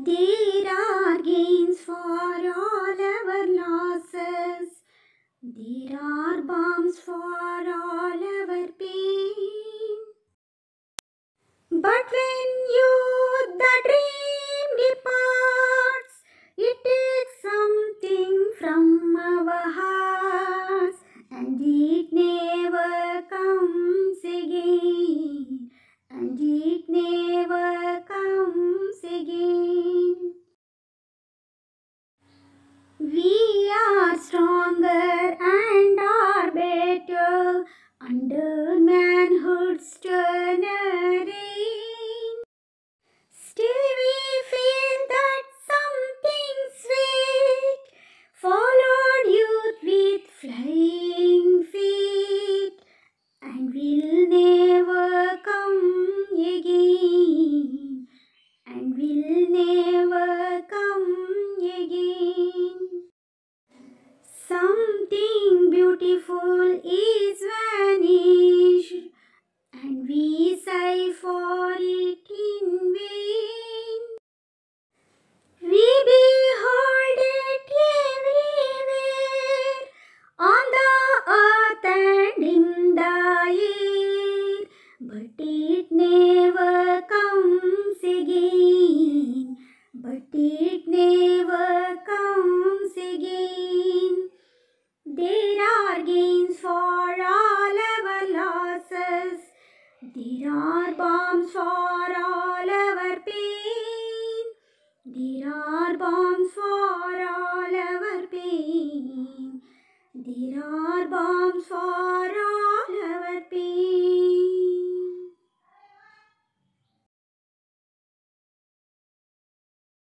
There are gains for all our losses. There are balms for all our pain. But when the dream departs, it takes something from our hearts, and it never comes again. And it never comes again. We are stronger and are better under manhood's stern reign. Still we feel that something sweet followed youth with flying feet, and will never come again, and will never come again. Something beautiful is vanished, and we sigh for it in vain. We behold it everywhere, on the earth and in the air, but it never comes again, but it never comes again. There are gains for all our losses. There are balms for